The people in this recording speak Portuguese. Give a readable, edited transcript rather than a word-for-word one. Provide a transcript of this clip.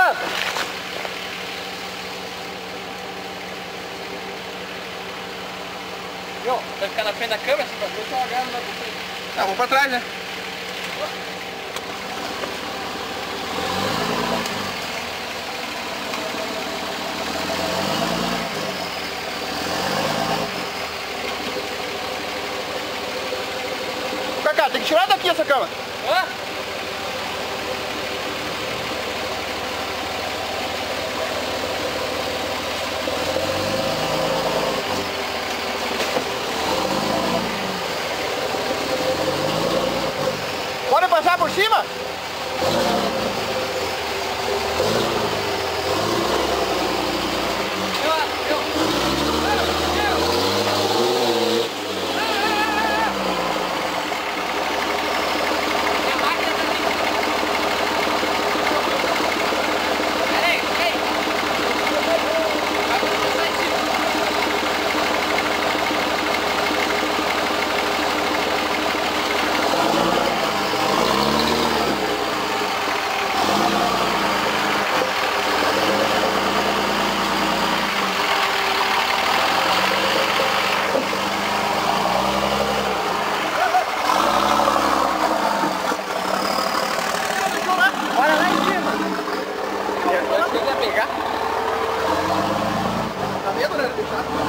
Cuidado! Viu? Vai ficar na frente da câmera, assim, pra ver se eu agarro na você. Ah, vou pra trás, né? Cacá, tem que tirar daqui essa câmera. Hã? Pode passar por cima? Olha lá em cima! Eu acho que ele vai pegar. Tá medo, né? Deixar.